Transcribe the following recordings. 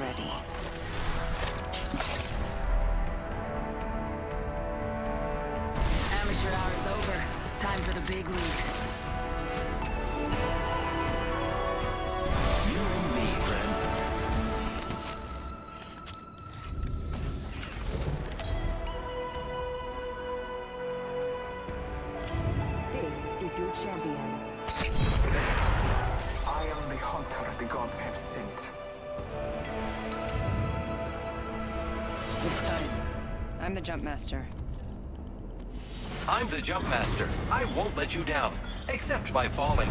ready. Amateur hour's over. Time for the big leagues. You and me, friend. This is your champion. I am the hunter the gods have sent. It's time. I'm the jump master. I'm the jump master. I won't let you down, except by falling.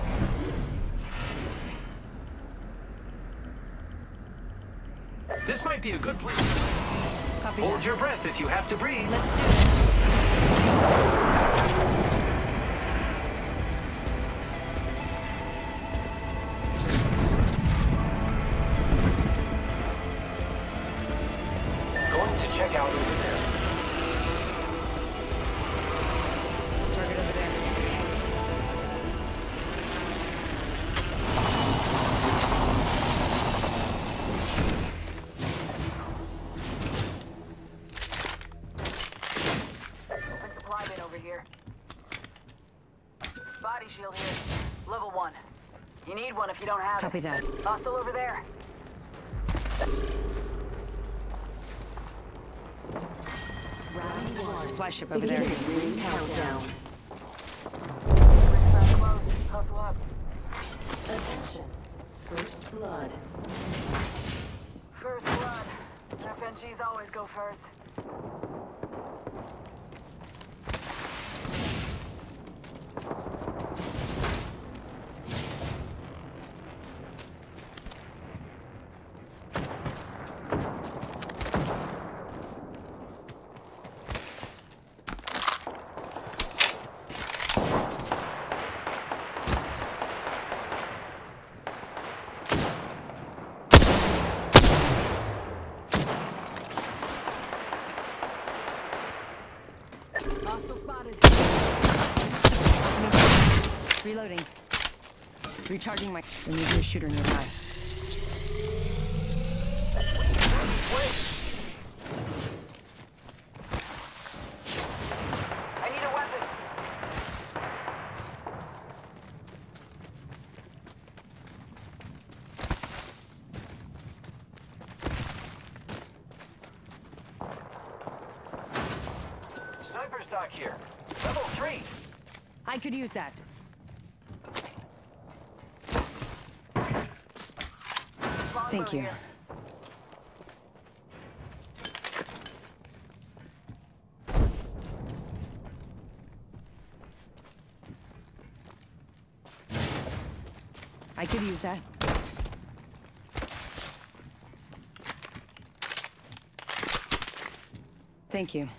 This might be a good place. Copy Hold that. your breath if you have to breathe. Let's do this. Going to check out over there. Target over there. Open supply bin over here. Body shield here. Level 1. You need one if you don't have Copy it. that. Hostile over there. Supply ship over there. Countdown. Ring's not close. Hustle up. Attention. First blood. First blood. FNGs always go first. Hostile spotted. Reloading. Recharging my... There may be a shooter nearby. I need a weapon. Sniper stock here. Level 3. I could use that. Thank you. Here. I could use that. Thank you.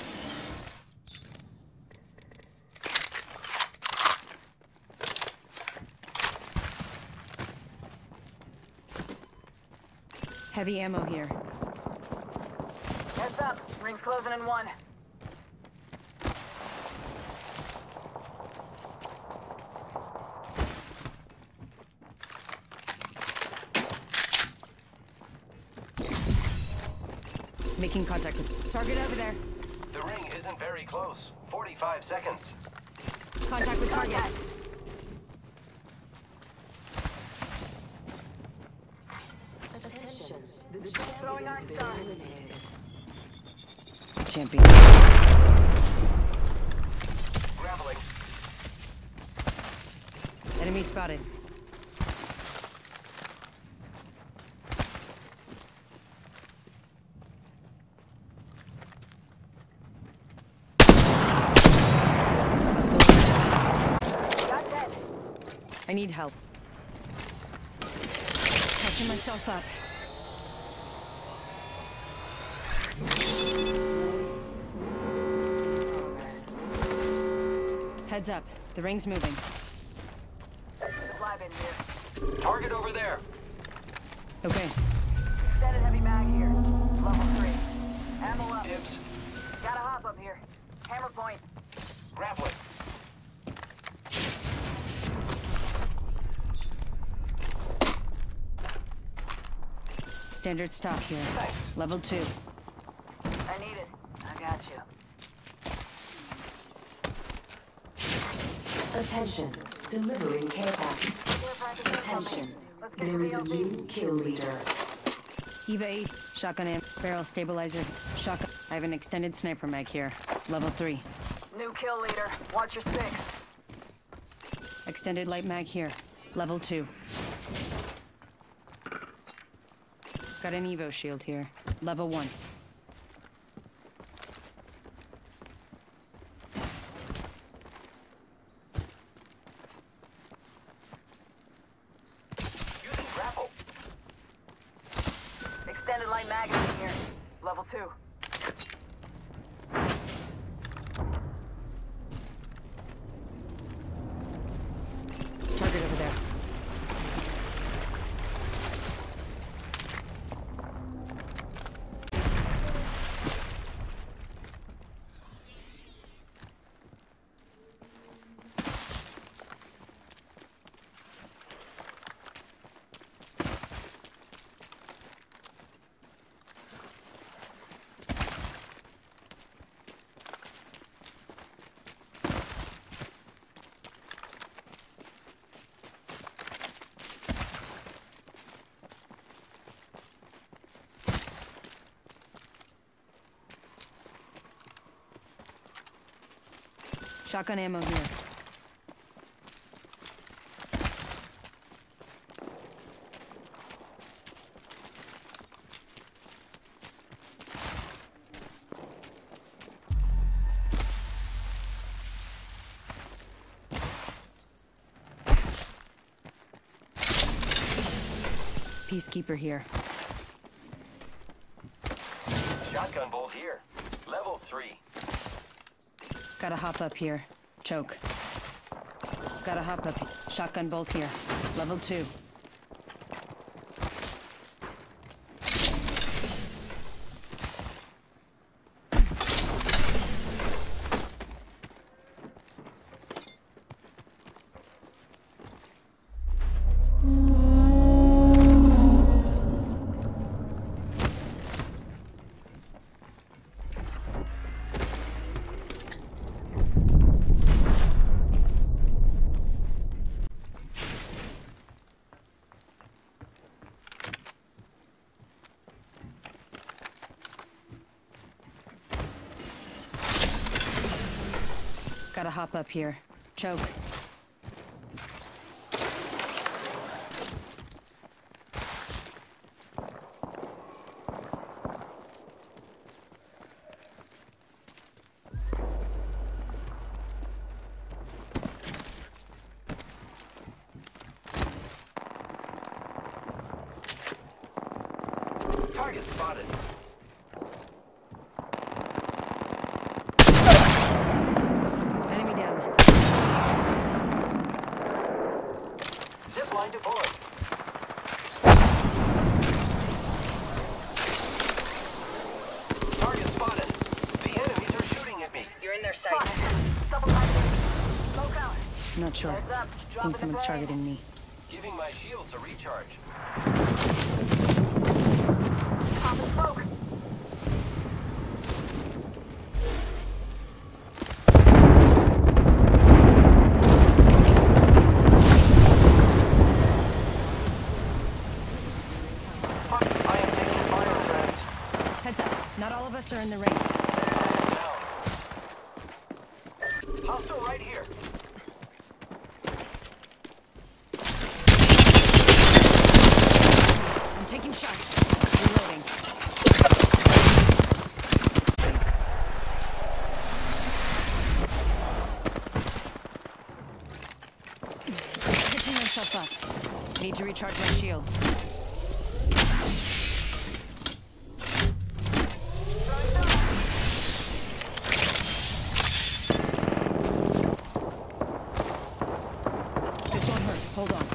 Heavy ammo here. Heads up. Ring's closing in 1. Making contact with... Target over there. The ring isn't very close. 45 seconds. Contact with target. Attention. The Throwing champion Iron has been Star. eliminated. Champion. Grappling. Enemy spotted. Got 10. I need help. Catching myself up. Heads up. The ring's moving. Supply bin here. Target over there. Okay. Extended heavy mag here. Level 3. Ammo up. Dibs. Gotta hop up here. Hammer point. Grappling. Standard stock here. Thanks. Level 2. I need it. I got you. Attention. Delivering care package. Attention. Let's get There to is a BLT. new kill leader. Eva 8. Shotgun amp. Barrel stabilizer. Shotgun. I have an extended sniper mag here. Level 3. New kill leader. Watch your six. Extended light mag here. Level 2. Got an Evo shield here. Level 1. Using grapple. Extended light magazine here. Level 2. Target over there. Shotgun ammo here. Peacekeeper here. Shotgun bolt here. Level 3. Gotta hop up here. Choke. Gotta hop up. Shotgun bolt here. Level 2. Gotta hop up here. Choke. Target spotted. Enemy down. Zip line deployed. Target spotted. The enemies are shooting at me. You're in their sights. Double magazine. Smoke out. Not sure. Heads up. Drop Think someone's targeting me. Giving my shields a recharge. Pop and smoke. Fuck, I am taking fire, friends. Heads up. Not all of us are in the ring. Down. Hostile right here. I'm taking shots. Reloading. Pitching myself up. Need to recharge my shields. This won't hurt. Hold on.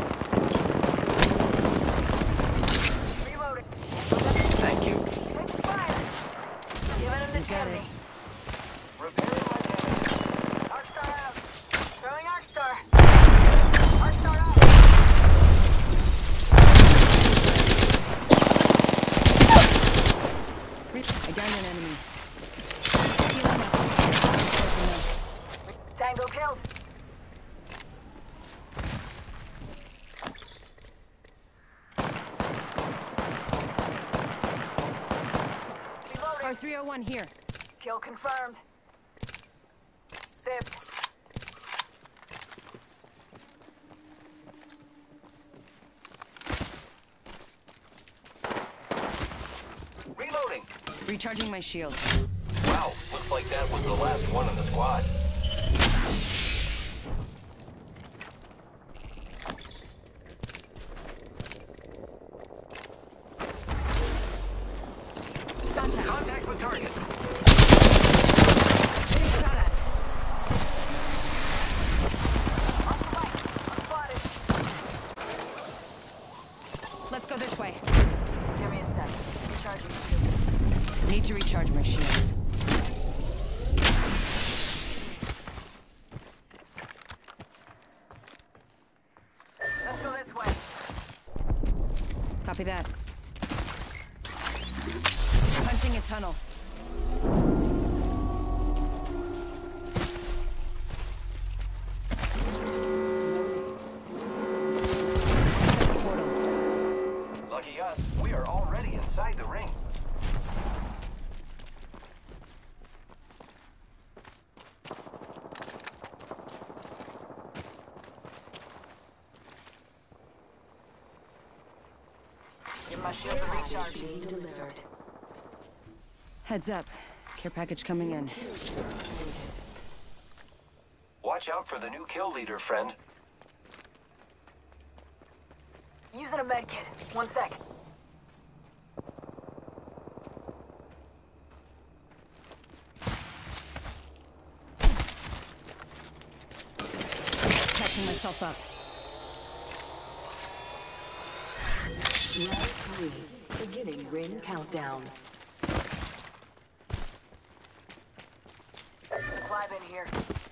Reloading. Thank you. Taking fire. Giving him the You got it. chimney. Repairing my damage. Arc star out. Throwing arc star. Arc star out. I downed an enemy. Healing up. Tango killed. Car 301 here. Kill confirmed. Zip. Reloading. Recharging my shield. Wow, looks like that was the last one in the squad. Contact with target. Getting shot at. Off the right. Unspotted. Let's go this way. Give me a sec. Recharging the shield. Need to recharge my shields. Let's go this way. Copy that. Punching a tunnel. Portal. Lucky us, we are already inside the ring. Give my shields a recharge. Being delivered. Heads up. Care package coming in. Watch out for the new kill leader, friend. Using a med kit. 1 sec. Catching myself up. Round 3. Beginning ring countdown. Supply bin here.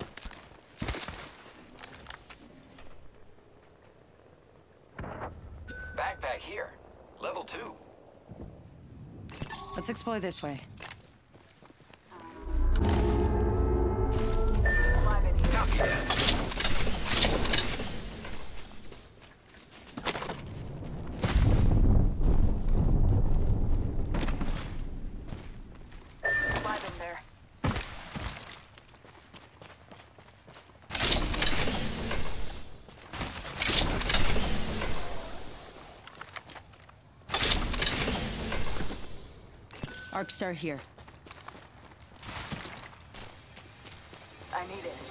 Backpack here. Level 2. Let's explore this way. Supply bin here. Copy that. Supply bin there. Arcstar here. I need it.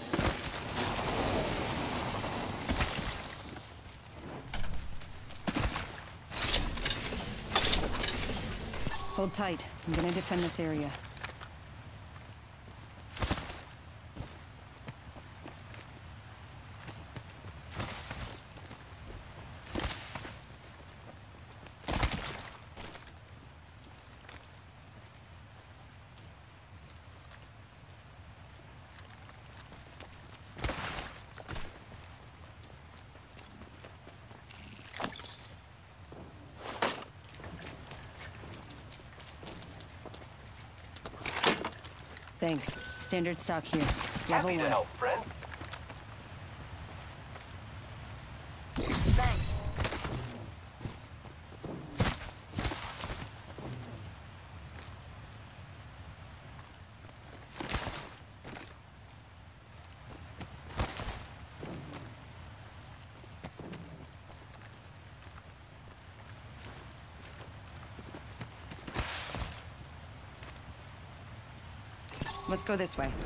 Hold tight. I'm gonna defend this area. Thanks. Standard stock here. Level Happy to 1. help, friend. Thanks. Let's go this way.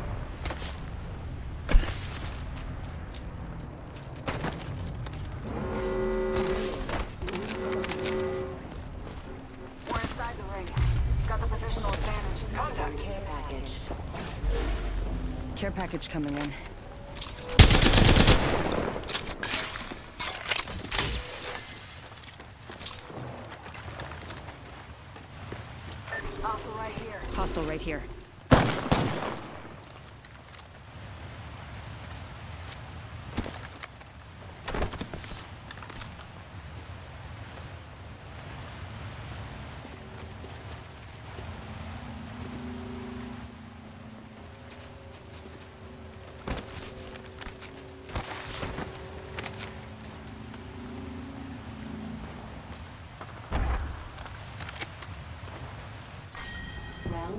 We're inside the ring. Got the positional advantage. Contact. Care package. Care package coming in. Also right here. Hostile right here.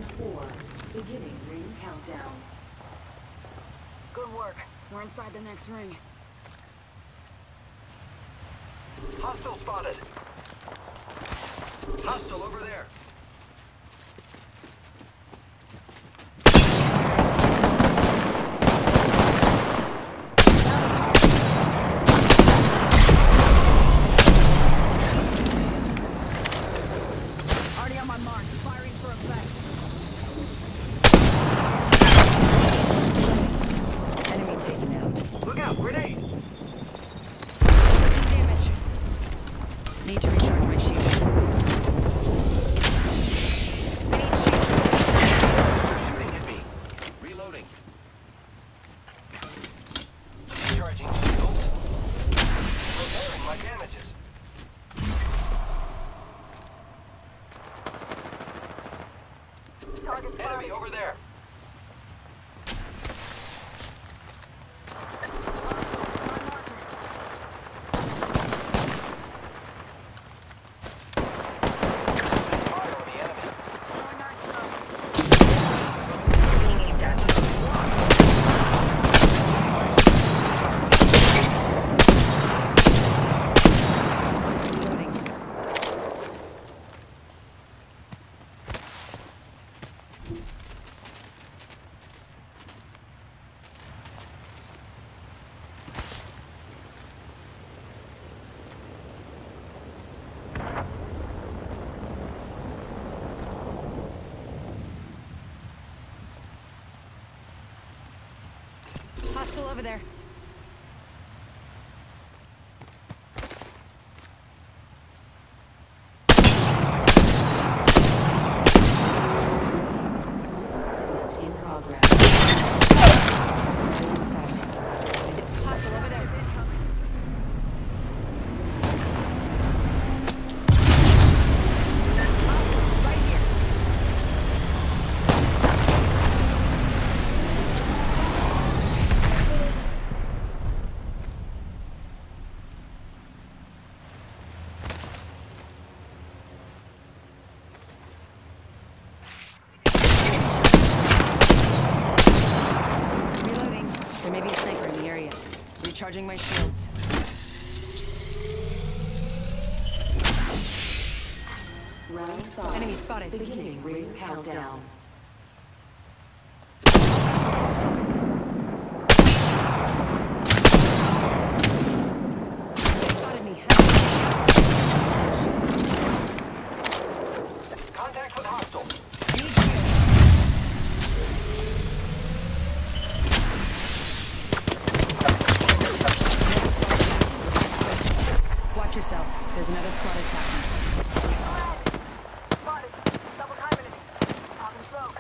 4. Beginning ring countdown. Good work. We're inside the next ring. Hostile spotted. Hostile over there. Already on my mark. Firing for effect. Enemy taken out. Look out, grenade! Taking damage. Need to recharge my shields. I need shields. They're shooting at me. Reloading. Recharging shields. Repairing my damages. Target spotted. Enemy over there. Fire on the enemy. Throwing our stuff. Being aimed at. Reloading. Hostile over there. In progress. Inside. Hostile over there. Right here. Reloading. There may be a sniper in the area. Recharging my shields. Round 5. Enemy spotted. Beginning ring countdown. Spotted me. Contact with hostile. I need shields. Watch yourself. There's another squad attacking. Spotted. Double time enemy. Popping smoke.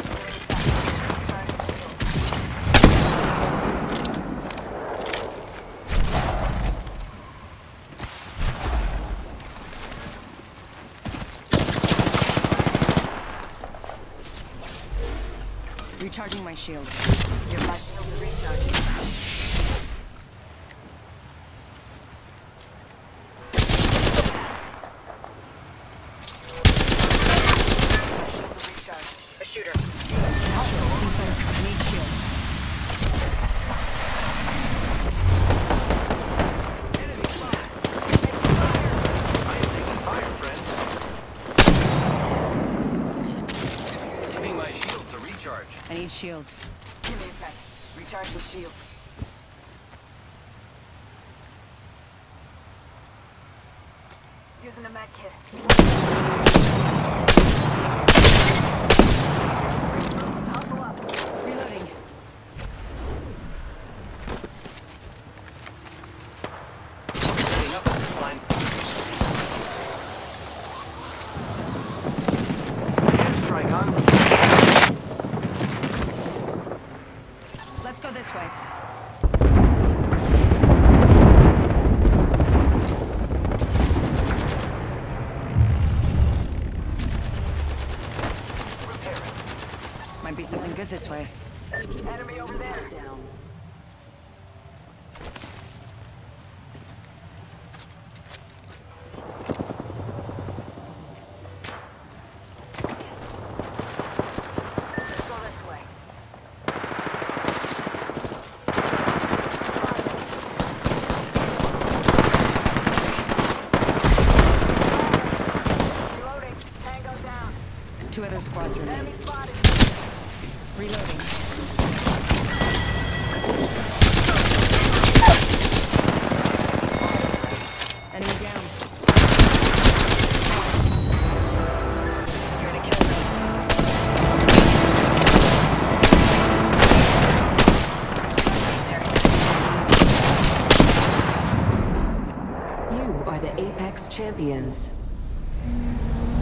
Recharging my shields. Your flash shield is recharging. Shields are recharged. A shooter. I need shields. Enemy spotted. I am taking fire, friends. Giving my shields a recharge. I need shields. Give me a sec. Recharging shields. Using a med kit. Hustle up. Reloading. Setting up a zip line. Airstrike on. Let's go this way. Might be something good this way. Enemy over there. Down. Two other squads remain. Enemy spotted. Reloading. Enemy down. You're in a kill zone. You are the Apex champions.